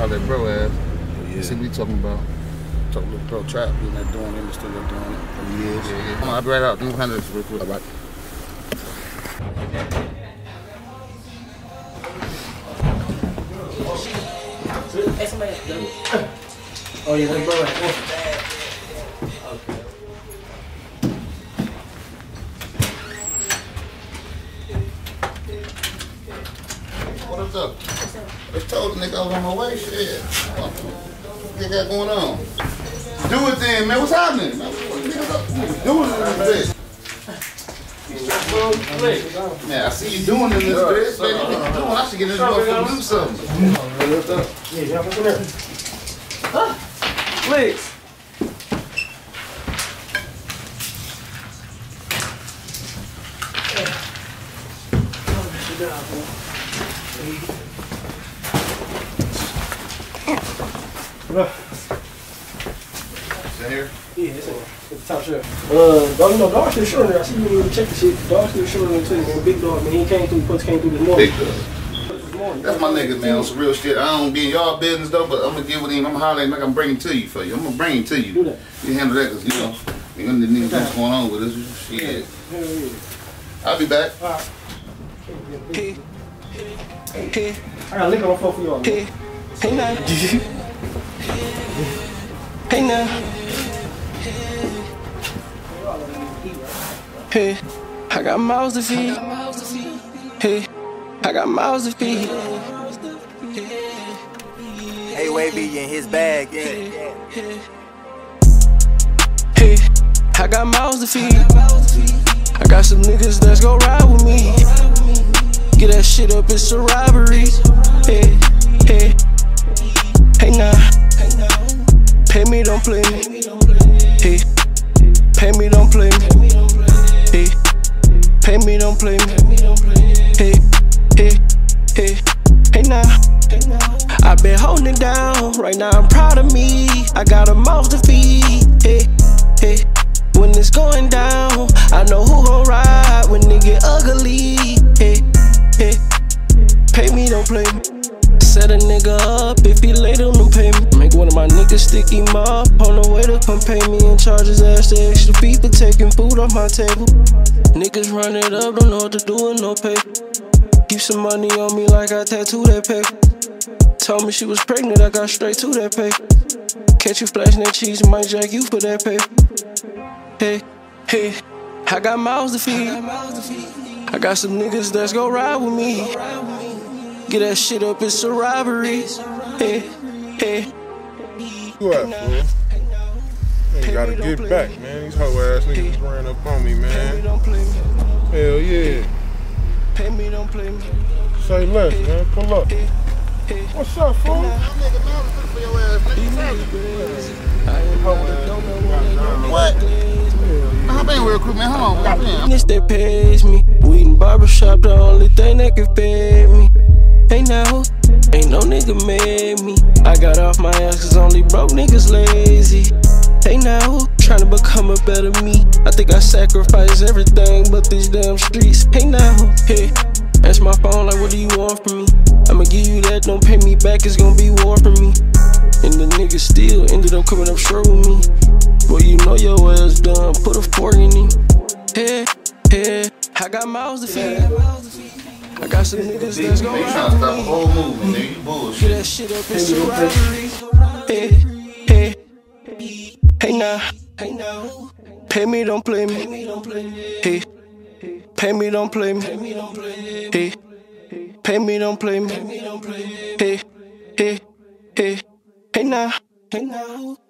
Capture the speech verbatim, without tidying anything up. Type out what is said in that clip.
holler at bro ass. Yeah. See what we talking about. Talk a little pro trap, we not doing it, we still not doing it for years. Yeah, yeah. Come on, I'll be right out. Them hundreds real quick. All right. Oh yeah, that's bro. Okay. What up? I told the nigga I was on my way. Shit. What you got going on? Do it then, man. What's happening? Man, what the niggas up? Doing it in this bitch. Man, I see you doing it in this bitch. Baby, what you doing? I should get in this motherfucker and do something. What's up? Yeah, y'all come here. Huh? Legs. Is here? Yeah, it's at the top shelf. Uh, dog, you know, dog still short there. I see you when you check the shit. Dog still short there too. Man, big dog, man, he came through, Puts came through this morning. Big dog. That's my nigga, man. On some real shit. I don't be in y'all business though, but I'm gonna get with him. I'm gonna holler at him like I'm bringing to you for you. I'm gonna bring him to you. Do that. You handle that, cause you know, you know the niggas what's going on with us. Shit. Hell yeah. I'll be back. All right. Hey, hey, I got a lick on the phone for y'all. Hey, hey now. Hey now. Hey, I got mouths to feed. Hey, I got mouths to feed. Hey, Wavy in his bag, yeah. Hey, I got mouths to feed. I got some niggas that's gon' ride with me. Get that shit up, it's a robbery. Hey, hey, hey now. Pay me, don't play me. Hey, pay me, don't play me. Hey, pay me, don't play me. Hey, hey, hey, hey now. I been holding it down, right now I'm proud of me. I got a mouth to feed. Hey, hey, when it's going down, I know who gon' ride when it get ugly. Hey, hey, pay me, don't play me. Set a nigga up if he late on them payment. Make one of my niggas stick him up on the way to come pay me and charge his ass the extra fee for taking food off my table. Niggas run it up, don't know what to do with no paper. Keep some money on me like I tattooed that paper. Told me she was pregnant, I got straight to that paper. Catch you flashing that cheese, might jack you for that paper. Hey, hey, I got mouths to feed. I got some niggas that's gon' ride with me. Get that shit up, it's a robbery. Hey, hey. You up, fool? You gotta get back, man. These hoe ass niggas ran up on me, man. Hell yeah. Pay me, don't play me. Say less, man. Pull up. What's up, fool? What? Hop in real quick, man. Hold on. Hop in. This that pays me. Weed and barbershop, the only thing that can pay me. Hey now, ain't no nigga made me. I got off my ass cause only broke niggas lazy. Hey now, tryna become a better me. I think I sacrificed everything but these damn streets. Hey now, hey, that's my phone like what do you want from me? I'ma give you that, don't pay me back, it's gonna be war for me. And the nigga still ended up coming up short with me. Boy, you know your ass done, put a fork in him. Hey, hey, I got mouths to feed. I got some niggas that's gon' They ride trying to stop the with whole me. movement, nigga. You Get bullshit. that shit up, it's a robbery. Hey, hey, hey now, hey now. Pay me, don't play me. Hey, pay me, don't play me. Hey, pay me, don't play me. Hey, hey, hey, hey now, hey now.